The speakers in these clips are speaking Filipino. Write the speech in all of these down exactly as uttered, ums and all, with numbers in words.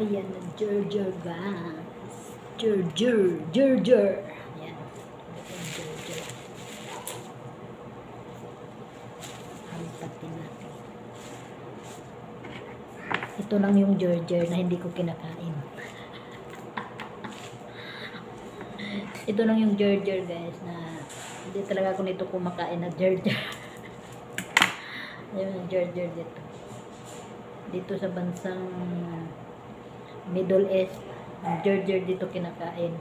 Ayan na, Gerger guys. Gerger, Gerger. Ayan. Ayan, Gerger. Hampatin natin. Ito lang yung Gerger na hindi ko kinakain. Ito lang yung Gerger guys na hindi talaga ako nito kumakain na Gerger. Ayan yung Gerger dito. Dito sa bansang Middle East, ang Gerger dito kinakain.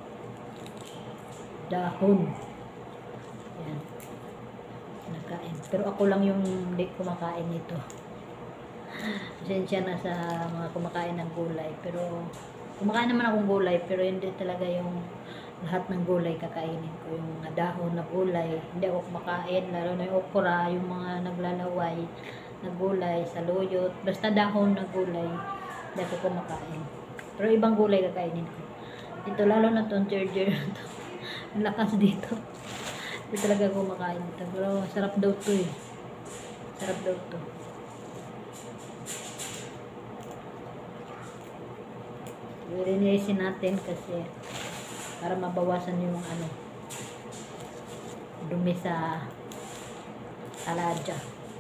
Dahon. Ayan. Kinakain. Pero ako lang yung hindi kumakain nito. Pasensya na sa mga kumakain ng gulay. Pero kumakain naman akong gulay, pero hindi talaga yung lahat ng gulay kakainin ko. Yung dahon na gulay, hindi ako kumakain. Lalo na yung okra, yung mga naglalaway na gulay, saluyot. Basta dahon na gulay, hindi ako kumakain. Pero ibang gulay kakainin ko. Ito, lalo na itong Gerger na ito. Ang lakas dito. Hindi talaga ako kumakain ito. Pero sarap daw ito eh. Sarap daw ito. Linisin natin kasi para mabawasan yung ano dumi sa aladya.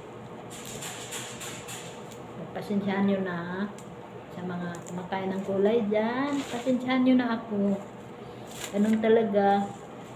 Pasensyahan nyo na sa mga kumakain ng gulay dyan. Pasensyahan nyo na ako. Ganun talaga.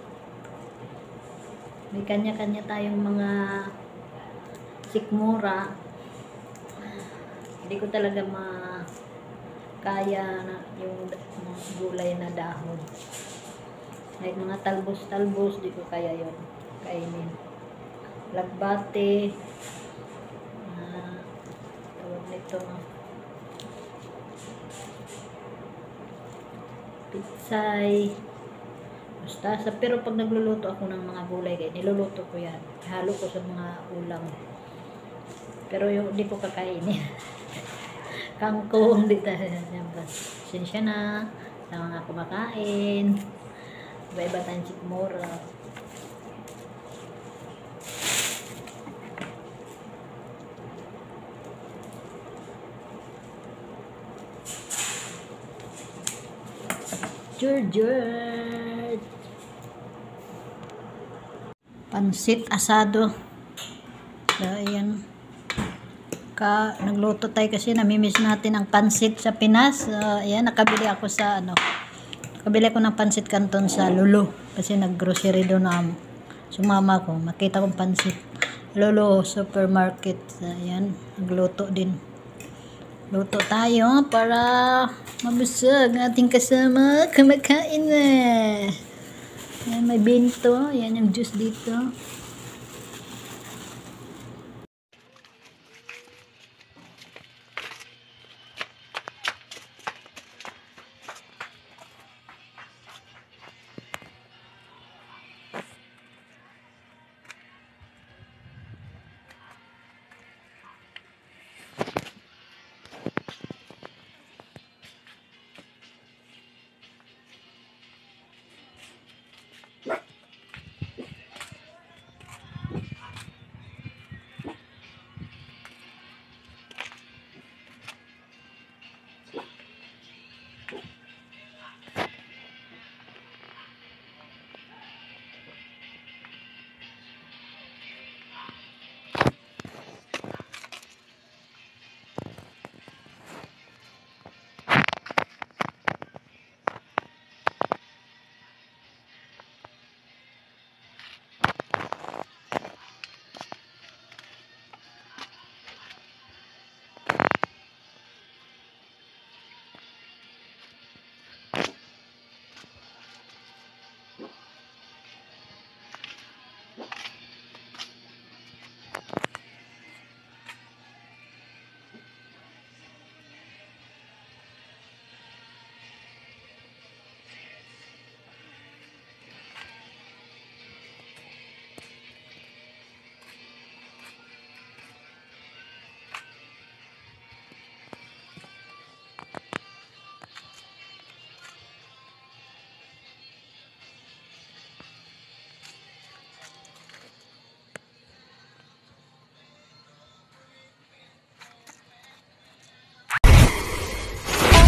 May kanya-kanya tayong mga sikmura. Hindi ko talaga ma kaya na yung mga gulay na dahon. Like mga talbos-talbos, di ko kaya yun kainin. Lagbate, uh, tawag nito, pitsay, mustasa. Pero pag nagluluto ako ng mga gulay, niluluto ko yan. Halo ko sa mga ulam. Pero yung di ko kakainin. Kangkong, di tayo. Sinsya na sa mga kumakain. Iba-iba tayong sikmura. Gerger. Pansit asado. So, ayan. Ka, nagluto tayo kasi namimiss natin ang pansit sa Pinas. Uh, ayan, nakabili ako sa ano. Nakabili ako ng pansit canton sa Lulu. Kasi nag-grocery doon na sumama ko. Makita kong pansit. Lulu supermarket. So, ayan, nagluto din. Luto tayo para mabusog ang ating kasama. Kumakain na. Ayan, may binto. Ayan yung juice dito.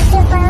Super